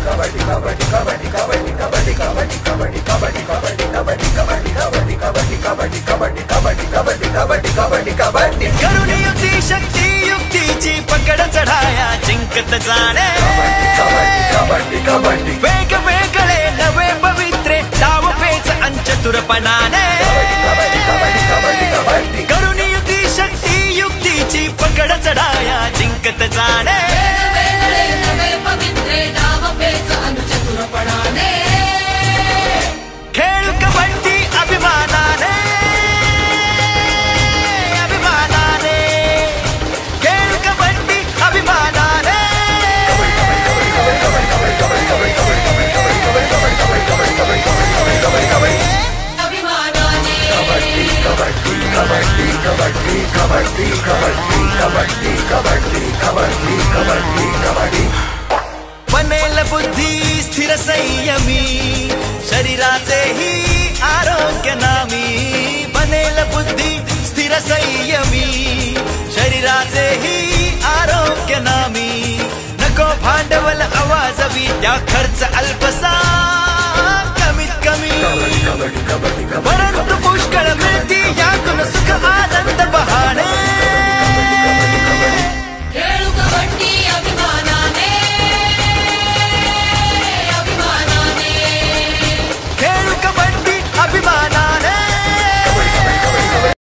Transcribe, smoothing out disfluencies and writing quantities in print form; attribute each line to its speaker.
Speaker 1: करुणी युक्ती शक्ती युक्तीची पकड चढाया जिंकत जाणे वेगवेगळे नवे पवित्रे डाव पेच अंचतुरपणाने करुणी युक्ती शक्ती युक्तीची पकड चढाया जिंकत जाणे खेळ कबड्डी अभिमानाने खेळ कबड्डी अभिमानाने बनेल बुद्धी स्थिर संयमी शरीराचेही आरोग्य नामी बनेल बुद्धी स्थिर संयमी शरीराचेही आरोग्य नामी नको भांडवल आवाजवी त्या खर्च अल्पसा